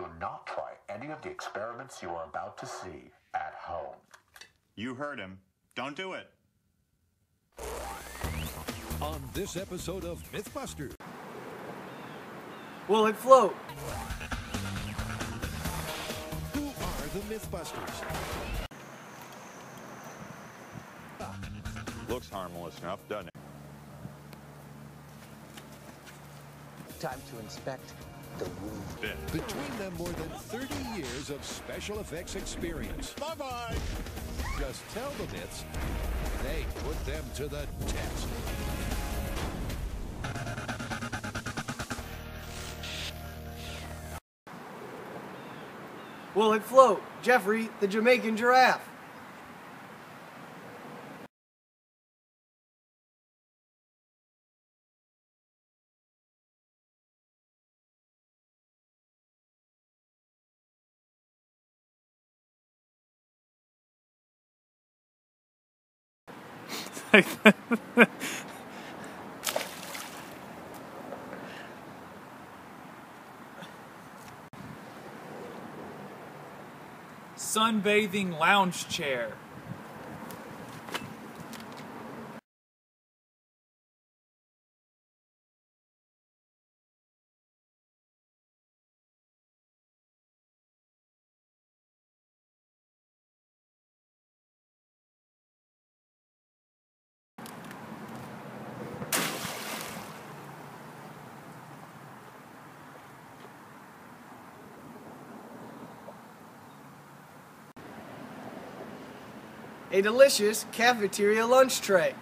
Do not try any of the experiments you are about to see at home. You heard him. Don't do it. On this episode of Mythbusters. Will it float? Who are the Mythbusters? Looks harmless enough, doesn't it? Time to inspect the room. Between them, more than 30 years of special effects experience. Bye-bye. Just tell the myths, they put them to the test. Will it float? Jeffrey, the Jamaican giraffe. Sunbathing lounge chair. A delicious cafeteria lunch tray.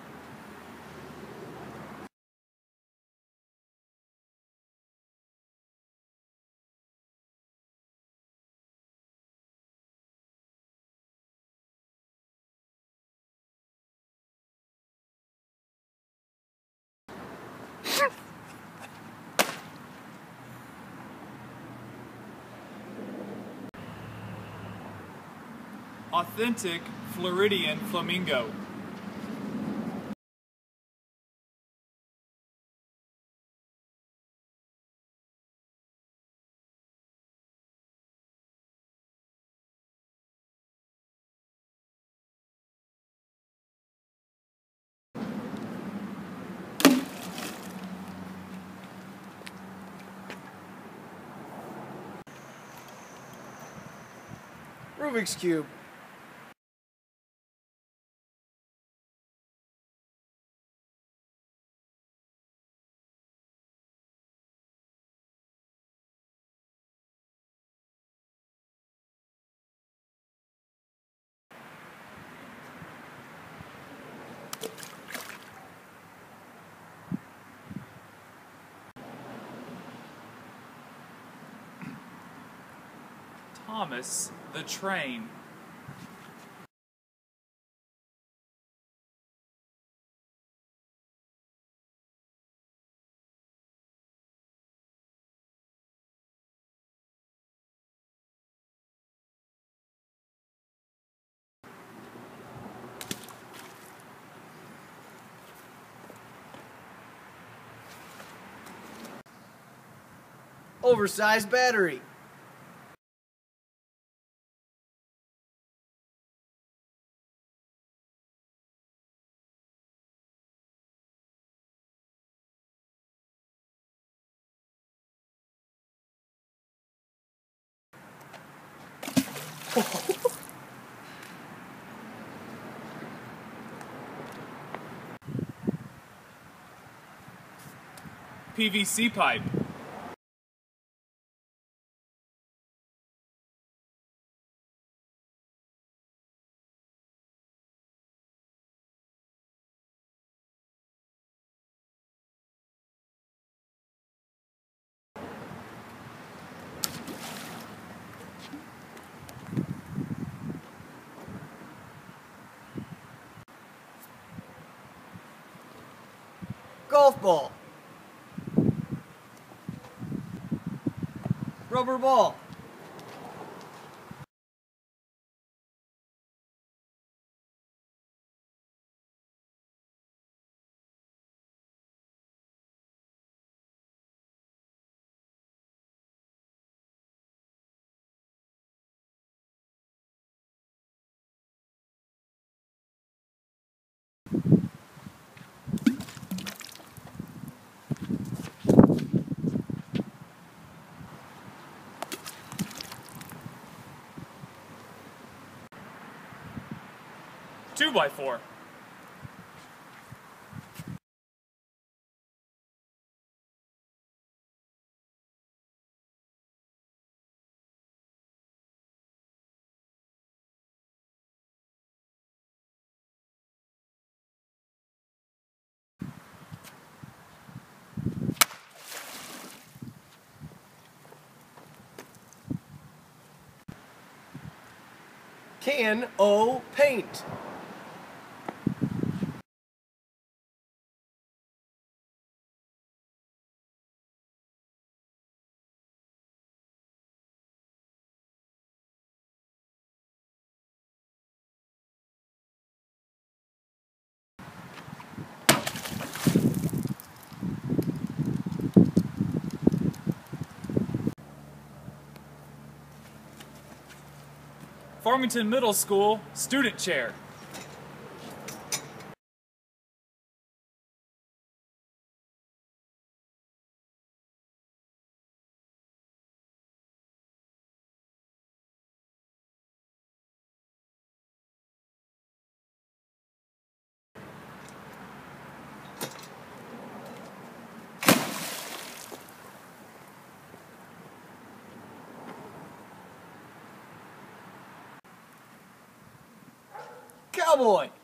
Authentic Floridian flamingo. Rubik's Cube. Thomas the train. Oversized battery. PVC pipe. Golf ball. Rubber ball. 2x4. Can o paint. Farmington Middle School student chair. Cowboy.